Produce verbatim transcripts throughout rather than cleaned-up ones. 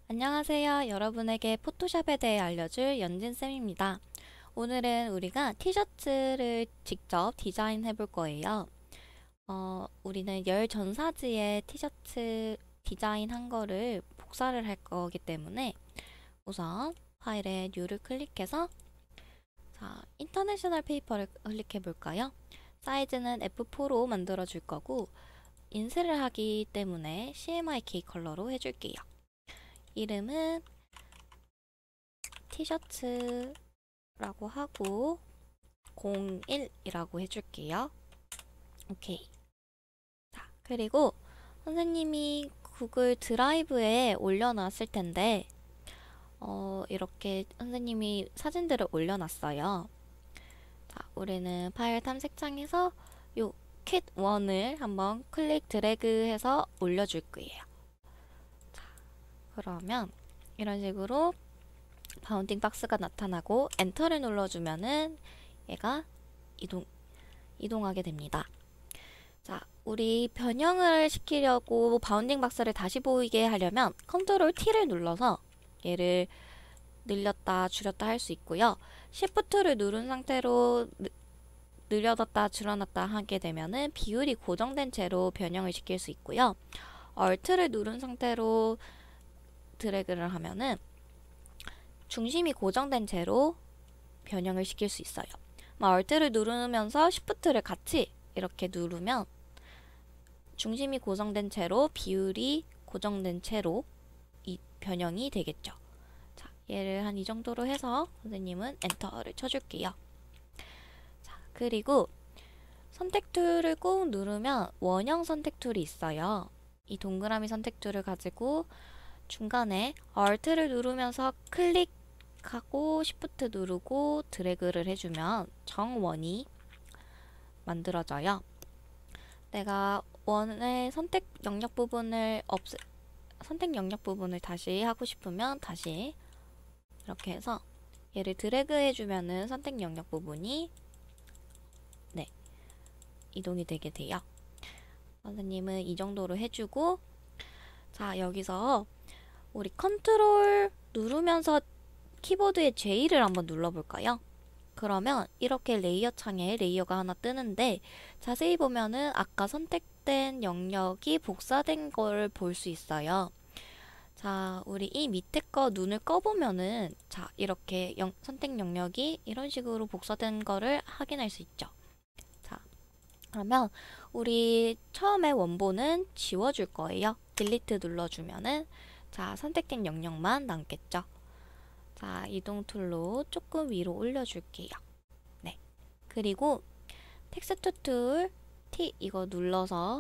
안녕하세요. 여러분에게 포토샵에 대해 알려줄 연진쌤입니다. 오늘은 우리가 티셔츠를 직접 디자인해 볼 거예요. 어, 우리는 열 전사지의 티셔츠 디자인한 거를 복사를 할 거기 때문에 우선 파일에 뉴를 클릭해서 자, 인터내셔널 페이퍼를 클릭해 볼까요? 사이즈는 에프 포로 만들어 줄 거고 인쇄를 하기 때문에 씨엠와이케이 컬러로 해줄게요. 이름은 티셔츠라고 하고 공일이라고 해줄게요. 오케이. 자, 그리고 선생님이 구글 드라이브에 올려놨을 텐데 어, 이렇게 선생님이 사진들을 올려놨어요. 자, 우리는 파일 탐색창에서 요 캣 원을 한번 클릭 드래그해서 올려줄 거예요. 자, 그러면 이런 식으로 바운딩 박스가 나타나고 엔터를 눌러주면은 얘가 이동, 이동하게 됩니다. 자, 우리 변형을 시키려고 바운딩 박스를 다시 보이게 하려면 컨트롤 T를 눌러서 얘를 늘렸다 줄였다 할 수 있고요. 시프트를 누른 상태로 느, 늘려놨다 줄여놨다 하게 되면은 비율이 고정된 채로 변형을 시킬 수 있고요. Alt를 누른 상태로 드래그를 하면은 중심이 고정된 채로 변형을 시킬 수 있어요. Alt를 누르면서 Shift를 같이 이렇게 누르면 중심이 고정된 채로 비율이 고정된 채로 이 변형이 되겠죠. 자, 얘를 한 이 정도로 해서 선생님은 엔터를 쳐줄게요. 자, 그리고 선택 툴을 꾹 누르면 원형 선택 툴이 있어요. 이 동그라미 선택 툴을 가지고 중간에 Alt를 누르면서 클릭하고 Shift 누르고 드래그를 해주면 정원이 만들어져요. 내가 원의 선택 영역 부분을 없애, 선택 영역 부분을 다시 하고 싶으면 다시 이렇게 해서 얘를 드래그 해주면은 선택 영역 부분이 네, 이동이 되게 돼요. 선생님은 이 정도로 해주고 자, 여기서 우리 컨트롤 누르면서 키보드의 제이를 한번 눌러볼까요? 그러면 이렇게 레이어 창에 레이어가 하나 뜨는데 자세히 보면은 아까 선택된 영역이 복사된 걸 볼 수 있어요. 자, 우리 이 밑에 거 눈을 꺼보면은 자, 이렇게 영, 선택 영역이 이런 식으로 복사된 거를 확인할 수 있죠. 자, 그러면 우리 처음에 원본은 지워줄 거예요. 딜리트 눌러주면은 자, 선택된 영역만 남겠죠. 자, 이동 툴로 조금 위로 올려줄게요. 네. 그리고 텍스트 툴 T 이거 눌러서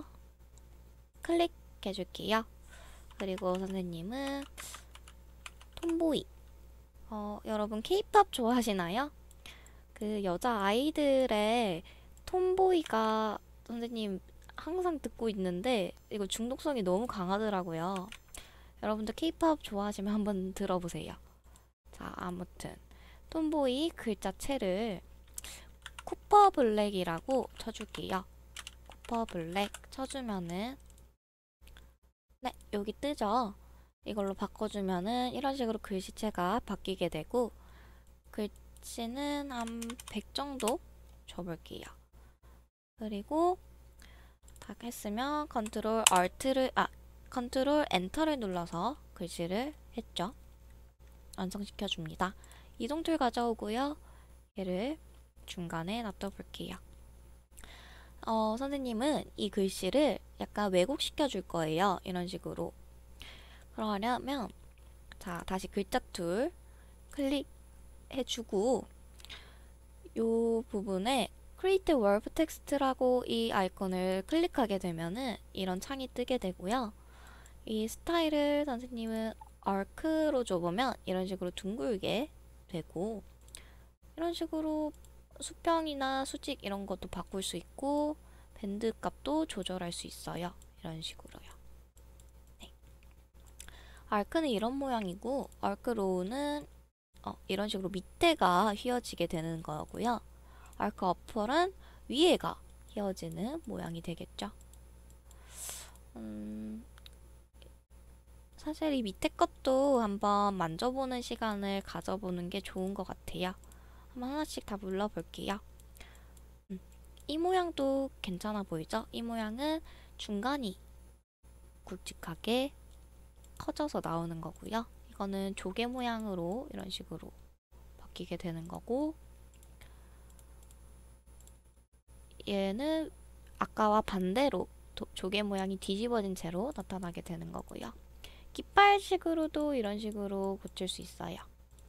클릭해줄게요. 그리고 선생님은 톰보이. 어, 여러분 케이팝 좋아하시나요? 그 여자 아이들의 톰보이가 선생님 항상 듣고 있는데 이거 중독성이 너무 강하더라고요. 여러분들 케이팝 좋아하시면 한번 들어보세요. 자, 아무튼 톰보이 글자체를 쿠퍼 블랙이라고 쳐줄게요. 쿠퍼 블랙 쳐주면은 네, 여기 뜨죠? 이걸로 바꿔주면은 이런 식으로 글씨체가 바뀌게 되고 글씨는 한 백 정도 줘볼게요. 그리고 다 했으면 컨트롤 Alt를 아 컨트롤 엔터를 눌러서 글씨를 했죠. 완성시켜 줍니다. 이동 툴 가져오고요. 얘를 중간에 놔둬볼게요. 어, 선생님은 이 글씨를 약간 왜곡시켜 줄 거예요. 이런 식으로. 그러려면 자, 다시 글자 툴 클릭해주고 요 부분에 Create Word Text라고 이 아이콘을 클릭하게 되면은 이런 창이 뜨게 되고요. 이 스타일을 선생님은 아크로 줘보면 이런 식으로 둥글게 되고 이런 식으로 수평이나 수직 이런 것도 바꿀 수 있고 밴드 값도 조절할 수 있어요. 이런 식으로요. 네. 아크는 이런 모양이고 아크로우는 어, 이런 식으로 밑에가 휘어지게 되는 거고요. 아크 어플은 위에가 휘어지는 모양이 되겠죠. 음, 사실 이 밑에 것도 한번 만져보는 시간을 가져보는 게 좋은 것 같아요. 한번 하나씩 다 눌러볼게요. 음, 이 모양도 괜찮아 보이죠? 이 모양은 중간이 굵직하게 커져서 나오는 거고요. 이거는 조개 모양으로 이런 식으로 바뀌게 되는 거고, 얘는 아까와 반대로 도, 조개 모양이 뒤집어진 채로 나타나게 되는 거고요. 깃발식으로도 이런 식으로 고칠 수 있어요.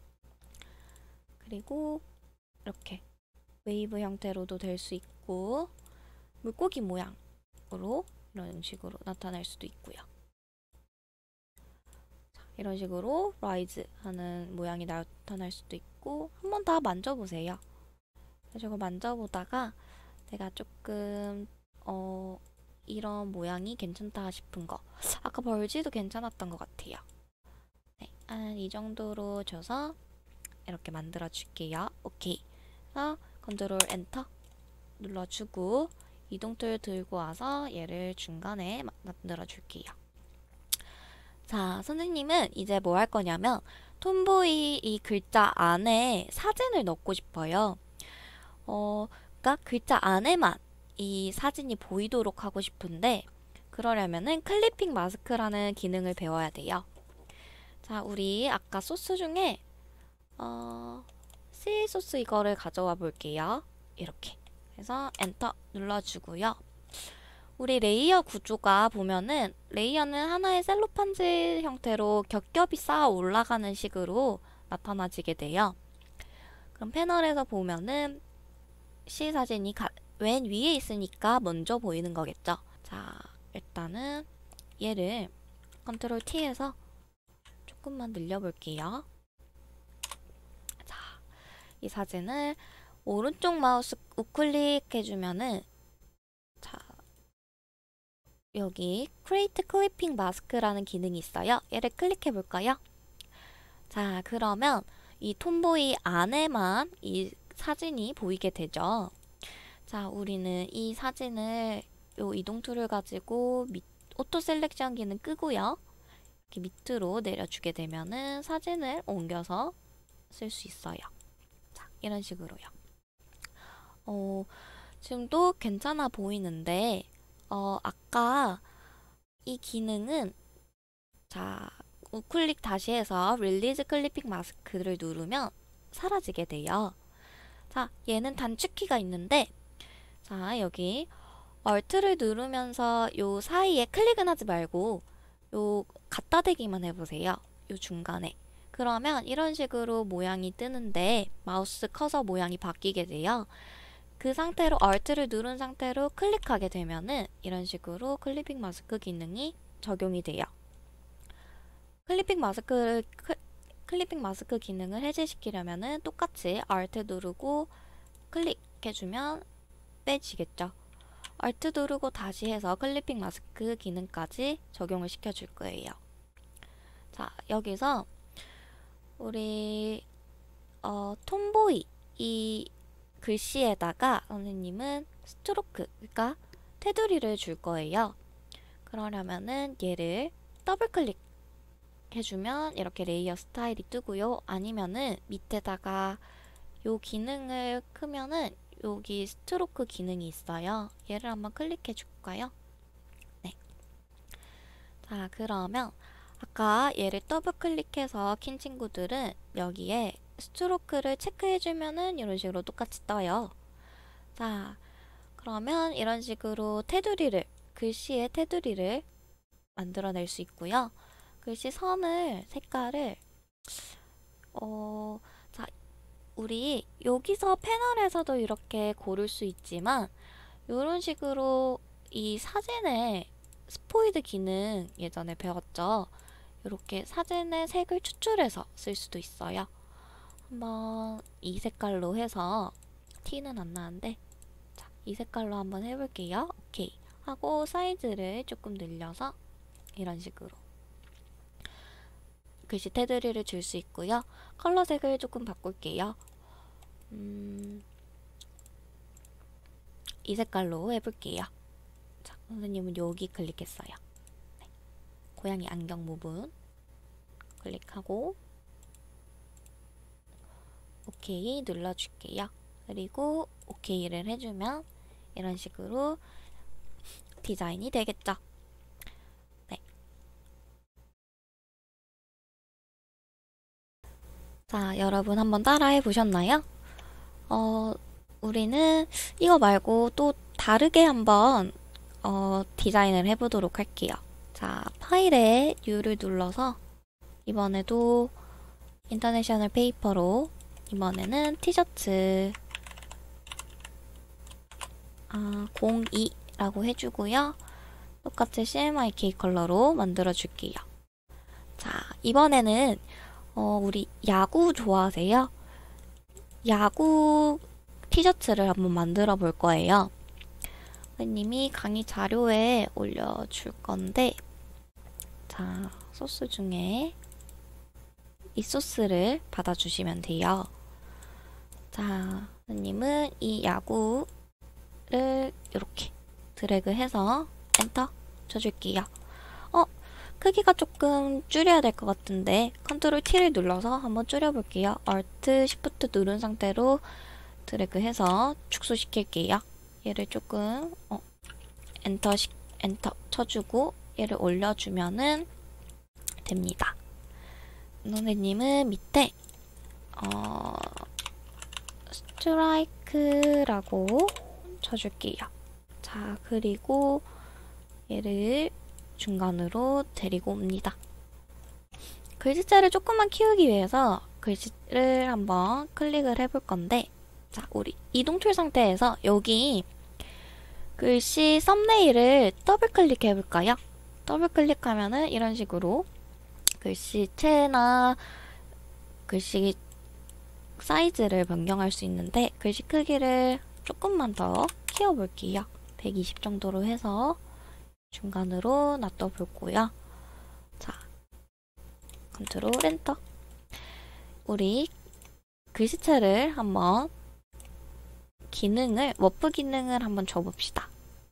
그리고 이렇게 웨이브 형태로도 될 수 있고, 물고기 모양으로 이런 식으로 나타날 수도 있고요. 자, 이런 식으로 라이즈 하는 모양이 나타날 수도 있고, 한번 다 만져보세요. 저거 만져보다가 내가 조금 어 이런 모양이 괜찮다 싶은 거, 아까 벌지도 괜찮았던 것 같아요. 네, 한 이 정도로 줘서 이렇게 만들어 줄게요. 오케이. 그래서 컨트롤 엔터 눌러주고 이동툴 들고 와서 얘를 중간에 만들어 줄게요. 자, 선생님은 이제 뭐 할 거냐면 톰보이 이 글자 안에 사진을 넣고 싶어요. 어, 그러니까 글자 안에만 이 사진이 보이도록 하고 싶은데, 그러려면은 클리핑 마스크라는 기능을 배워야 돼요. 자, 우리 아까 소스 중에 어, C 소스 이거를 가져와 볼게요. 이렇게 그래서 엔터 눌러주고요. 우리 레이어 구조가 보면은 레이어는 하나의 셀로판지 형태로 겹겹이 쌓아 올라가는 식으로 나타나지게 돼요. 그럼 패널에서 보면은 C 사진이 가, 맨 위에 있으니까 먼저 보이는 거겠죠. 자, 일단은 얘를 컨트롤 T에서 조금만 늘려볼게요. 자, 이 사진을 오른쪽 마우스 우클릭 해주면은, 자, 여기 Create Clipping Mask라는 기능이 있어요. 얘를 클릭해 볼까요? 자, 그러면 이 톰보이 안에만 이 사진이 보이게 되죠. 자, 우리는 이 사진을 요 이동 툴을 가지고 밑, 오토 셀렉션 기능 끄고요. 이렇게 밑으로 내려주게 되면은 사진을 옮겨서 쓸 수 있어요. 자, 이런 식으로요. 어, 지금도 괜찮아 보이는데, 어, 아까 이 기능은, 자, 우클릭 다시 해서 릴리즈 클리핑 마스크를 누르면 사라지게 돼요. 자, 얘는 단축키가 있는데, 자, 여기 Alt를 누르면서 요 사이에 클릭은 하지 말고 요 갖다 대기만 해보세요. 요 중간에. 그러면 이런 식으로 모양이 뜨는데 마우스 커서 모양이 바뀌게 돼요. 그 상태로 Alt를 누른 상태로 클릭하게 되면은 이런 식으로 클리핑 마스크 기능이 적용이 돼요. 클리핑 마스크를 클, 클리핑 마스크 기능을 해제시키려면은 똑같이 Alt 누르고 클릭해주면 빼지겠죠. Alt 누르고 다시 해서 클리핑 마스크 기능까지 적용을 시켜줄 거예요. 자, 여기서 우리 어, 톰보이 이 글씨에다가 선생님은 스트로크, 그러니까 테두리를 줄 거예요. 그러려면은 얘를 더블 클릭 해주면 이렇게 레이어 스타일이 뜨고요. 아니면은 밑에다가 요 기능을 크면은 여기 스트로크 기능이 있어요. 얘를 한번 클릭해 줄까요? 네. 자, 그러면 아까 얘를 더블 클릭해서 킨 친구들은 여기에 스트로크를 체크해주면은 이런 식으로 똑같이 떠요. 자, 그러면 이런 식으로 테두리를, 글씨의 테두리를 만들어낼 수 있고요. 글씨 선을, 색깔을, 어, 자, 우리 여기서 패널에서도 이렇게 고를 수 있지만, 이런 식으로 이 사진의 스포이드 기능 예전에 배웠죠. 이렇게 사진의 색을 추출해서 쓸 수도 있어요. 한번 이 색깔로 해서 티는 안 나는데, 자, 이 색깔로 한번 해볼게요. 오케이 하고 사이즈를 조금 늘려서 이런 식으로 글씨 테두리를 줄 수 있고요. 컬러색을 조금 바꿀게요. 음, 이 색깔로 해볼게요. 자, 선생님은 여기 클릭했어요. 네. 고양이 안경 부분 클릭하고 오케이 눌러줄게요. 그리고 오케이를 해주면 이런 식으로 디자인이 되겠죠. 네. 자, 여러분 한번 따라해 보셨나요? 어, 우리는 이거 말고 또 다르게 한번 어, 디자인을 해보도록 할게요. 자, 파일에 U를 눌러서 이번에도 인터내셔널 페이퍼로 이번에는 티셔츠 아, 공이라고 해주고요. 똑같이 씨엠와이케이 컬러로 만들어 줄게요. 자, 이번에는 어, 우리 야구 좋아하세요? 야구 티셔츠를 한번 만들어 볼 거예요. 선생님이 강의 자료에 올려줄 건데, 자, 소스 중에 이 소스를 받아주시면 돼요. 자, 선생님은 이 야구를 이렇게 드래그해서 엔터 쳐줄게요. 어, 크기가 조금 줄여야 될 것 같은데 컨트롤 T를 눌러서 한번 줄여볼게요. Alt, Shift 누른 상태로 드래그해서 축소시킬게요. 얘를 조금 어, 엔터, 시, 엔터 쳐주고 얘를 올려주면은 됩니다. 선생님은 밑에 어, 스트라이크라고 쳐줄게요. 자, 그리고 얘를 중간으로 데리고 옵니다. 글씨체를 조금만 키우기 위해서 글씨를 한번 클릭을 해볼 건데, 자, 우리 이동 툴 상태에서 여기 글씨 썸네일을 더블 클릭해 볼까요? 더블 클릭하면은 이런 식으로 글씨체나 글씨 사이즈를 변경할 수 있는데, 글씨 크기를 조금만 더 키워볼게요. 백이십 정도로 해서 중간으로 놔둬볼고요. 자, 컨트롤 엔터. 우리 글씨체를 한번 기능을, 워프 기능을 한번 줘봅시다.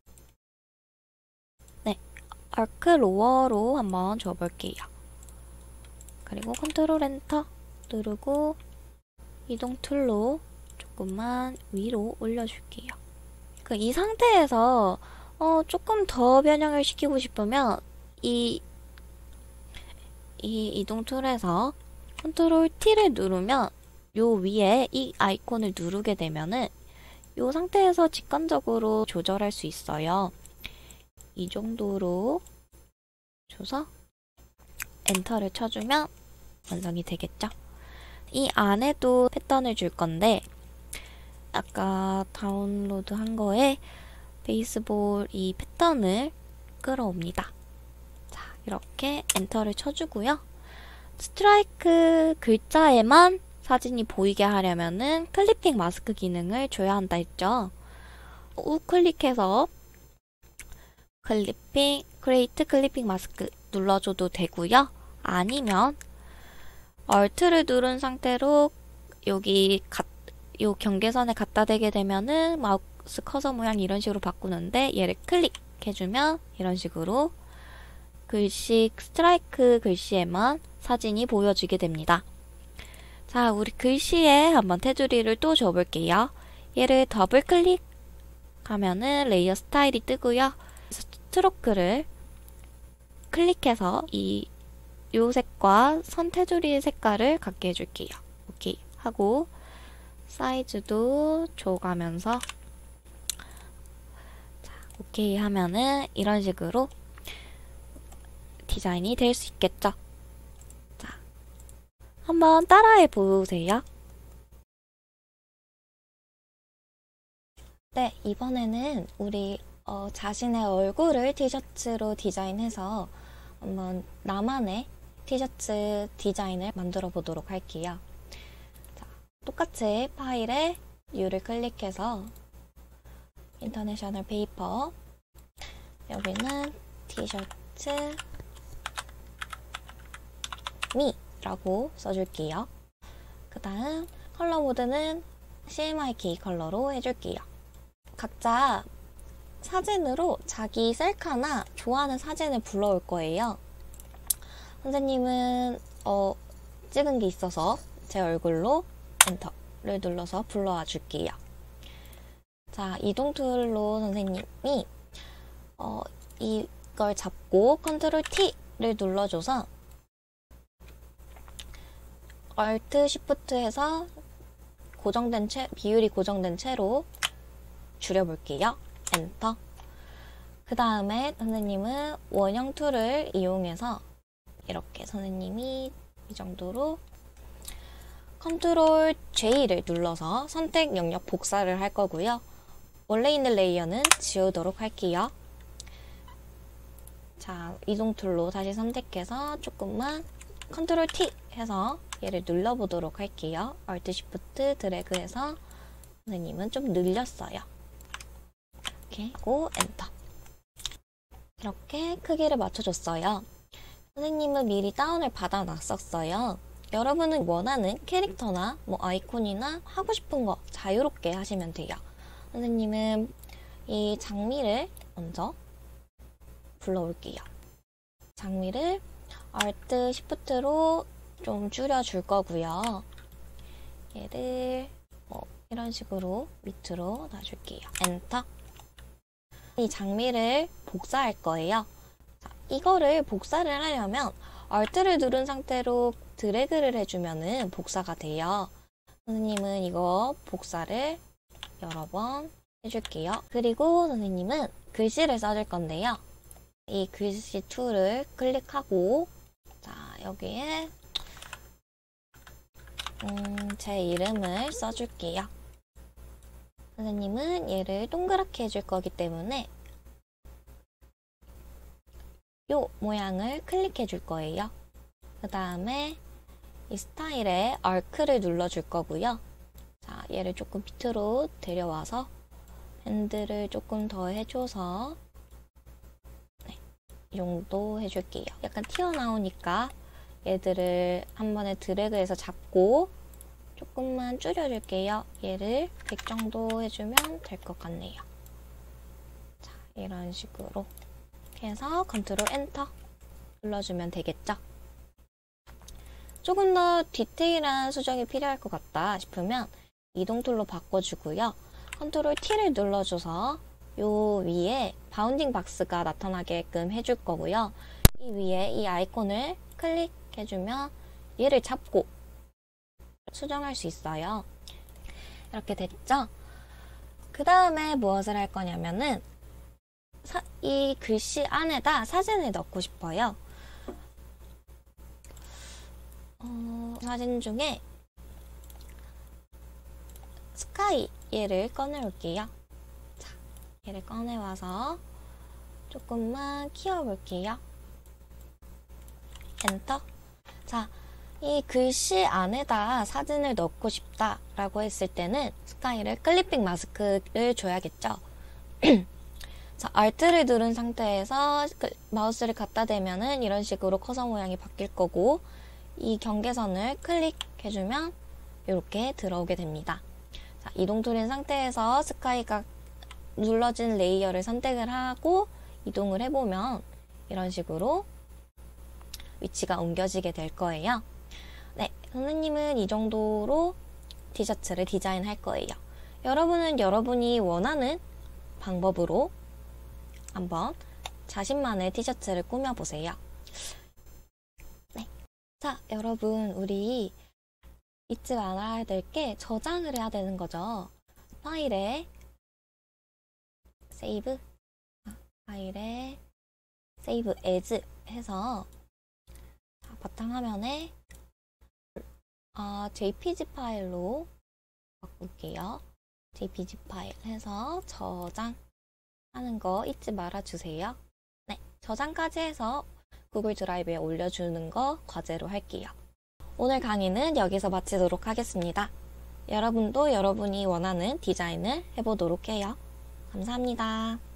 네, 아크 로어로 한번 줘볼게요. 그리고 컨트롤 엔터 누르고 이동 툴로 조금만 위로 올려줄게요. 그 이 상태에서 어, 조금 더 변형을 시키고 싶으면 이, 이 이동 툴에서 컨트롤 T를 누르면 요 위에 이 아이콘을 누르게 되면은 요 상태에서 직관적으로 조절할 수 있어요. 이 정도로 줘서 엔터를 쳐주면 완성이 되겠죠. 이 안에도 패턴을 줄 건데, 아까 다운로드 한 거에 베이스볼 이 패턴을 끌어옵니다. 자, 이렇게 엔터를 쳐주고요. 스트라이크 글자에만 사진이 보이게 하려면은 클리핑 마스크 기능을 줘야 한다 했죠. 우클릭해서 클리핑, 크리에이트 클리핑 마스크 눌러줘도 되고요. 아니면 Alt를 누른 상태로 여기 가, 요 경계선에 갖다 대게 되면은 마우스 커서 모양 이런 식으로 바꾸는데, 얘를 클릭해주면 이런 식으로 글씨, 스트라이크 글씨에만 사진이 보여지게 됩니다. 자, 우리 글씨에 한번 테두리를 또 줘볼게요. 얘를 더블 클릭하면은 레이어 스타일이 뜨고요. 스트로크를 클릭해서 이 요 색과 선 테두리의 색깔을 갖게 해줄게요. 오케이 하고 사이즈도 줘가면서, 자, 오케이 하면은 이런 식으로 디자인이 될 수 있겠죠. 자, 한번 따라해 보세요. 네, 이번에는 우리 어, 자신의 얼굴을 티셔츠로 디자인해서 한번 나만의 티셔츠 디자인을 만들어 보도록 할게요. 자, 똑같이 파일에 U를 클릭해서 인터내셔널 페이퍼, 여기는 티셔츠 미라고 써줄게요. 그 다음 컬러 모드는 씨엠와이케이 컬러로 해줄게요. 각자 사진으로 자기 셀카나 좋아하는 사진을 불러올 거예요. 선생님은 어, 찍은 게 있어서 제 얼굴로 엔터를 눌러서 불러와 줄게요. 자, 이동 툴로 선생님이 어, 이걸 잡고 컨트롤 T를 눌러줘서 Alt Shift 해서 고정된 채, 비율이 고정된 채로 줄여볼게요. 엔터. 그 다음에 선생님은 원형 툴을 이용해서 이렇게 선생님이 이 정도로 컨트롤 J를 눌러서 선택 영역 복사를 할 거고요. 원래 있는 레이어는 지우도록 할게요. 자, 이동 툴로 다시 선택해서 조금만 컨트롤 T 해서 얘를 눌러보도록 할게요. Alt Shift 드래그 해서 선생님은 좀 늘렸어요. 이렇게 하고 엔터. 이렇게 크기를 맞춰줬어요. 선생님은 미리 다운을 받아놨었어요. 여러분은 원하는 캐릭터나 뭐 아이콘이나 하고 싶은 거 자유롭게 하시면 돼요. 선생님은 이 장미를 먼저 불러올게요. 장미를 Alt Shift로 좀 줄여줄 거고요. 얘를 뭐 이런 식으로 밑으로 놔줄게요. 엔터. 이 장미를 복사할 거예요. 자, 이거를 복사를 하려면 Alt를 누른 상태로 드래그를 해주면은 복사가 돼요. 선생님은 이거 복사를 여러 번 해줄게요. 그리고 선생님은 글씨를 써줄 건데요. 이 글씨 툴을 클릭하고 자, 여기에 음, 제 이름을 써줄게요. 선생님은 얘를 동그랗게 해줄 거기 때문에 요 모양을 클릭해 줄 거예요. 그 다음에 이 스타일에 아크를 눌러줄 거고요. 자, 얘를 조금 밑으로 데려와서 밴드를 조금 더 해줘서 네, 이 정도 해줄게요. 약간 튀어나오니까 얘들을 한 번에 드래그해서 잡고 조금만 줄여줄게요. 얘를 백 정도 해주면 될 것 같네요. 자, 이런 식으로 해서 컨트롤 엔터 눌러주면 되겠죠? 조금 더 디테일한 수정이 필요할 것 같다 싶으면 이동 툴로 바꿔주고요. 컨트롤 T를 눌러줘서 요 위에 바운딩 박스가 나타나게끔 해줄 거고요. 이 위에 이 아이콘을 클릭해주면 얘를 잡고 수정할 수 있어요. 이렇게 됐죠? 그 다음에 무엇을 할 거냐면은 사, 이 글씨 안에다 사진을 넣고 싶어요. 어, 사진 중에 스카이 얘를 꺼내올게요. 자, 얘를 꺼내와서 조금만 키워볼게요. 엔터. 자, 이 글씨 안에다 사진을 넣고 싶다라고 했을 때는 스카이를 클리핑 마스크를 줘야겠죠. 자, Alt를 누른 상태에서 마우스를 갖다 대면은 이런 식으로 커서 모양이 바뀔 거고 이 경계선을 클릭해주면 이렇게 들어오게 됩니다. 자, 이동 툴인 상태에서 스카이가 눌러진 레이어를 선택을 하고 이동을 해보면 이런 식으로 위치가 옮겨지게 될 거예요. 네, 선생님은 이 정도로 티셔츠를 디자인할 거예요. 여러분은 여러분이 원하는 방법으로 한번 자신만의 티셔츠를 꾸며보세요. 네. 자, 여러분, 우리 잊지 말아야 될 게 저장을 해야 되는 거죠. 파일에 세이브, 파일에 세이브 에즈 해서 바탕화면에 아, 제이피지 파일로 바꿀게요. 제이피지 파일 해서 저장하는 거 잊지 말아주세요. 네, 저장까지 해서 구글 드라이브에 올려주는 거 과제로 할게요. 오늘 강의는 여기서 마치도록 하겠습니다. 여러분도 여러분이 원하는 디자인을 해보도록 해요. 감사합니다.